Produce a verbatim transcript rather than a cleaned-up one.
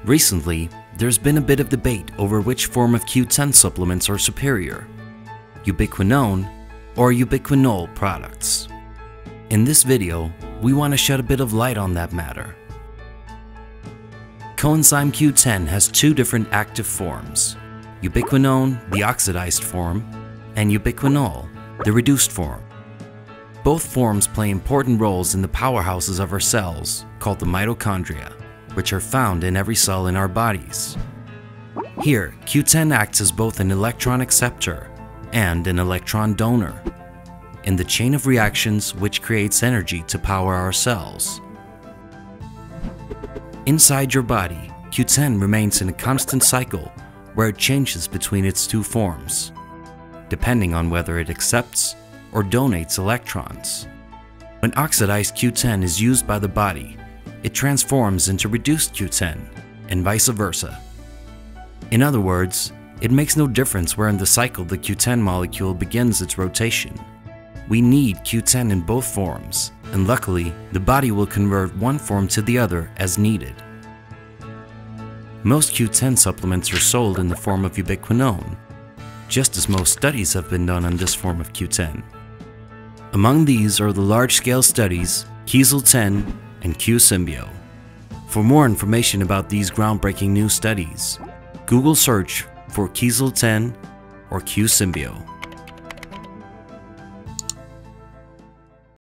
Recently, there's been a bit of debate over which form of Q ten supplements are superior, Ubiquinone or Ubiquinol products. In this video, we want to shed a bit of light on that matter. Coenzyme Q ten has two different active forms, Ubiquinone, the oxidized form, and Ubiquinol, the reduced form. Both forms play important roles in the powerhouses of our cells, called the mitochondria, which are found in every cell in our bodies. Here, Q ten acts as both an electron acceptor and an electron donor in the chain of reactions which creates energy to power our cells. Inside your body, Q ten remains in a constant cycle where it changes between its two forms, depending on whether it accepts or donates electrons. When oxidized Q ten is used by the body, it transforms into reduced Q ten, and vice versa. In other words, it makes no difference where in the cycle the Q ten molecule begins its rotation. We need Q ten in both forms, and luckily, the body will convert one form to the other as needed. Most Q ten supplements are sold in the form of ubiquinone, just as most studies have been done on this form of Q ten. Among these are the large-scale studies KiSel ten and Q-Symbio. For more information about these groundbreaking new studies, Google search for KiSel ten or Q-Symbio.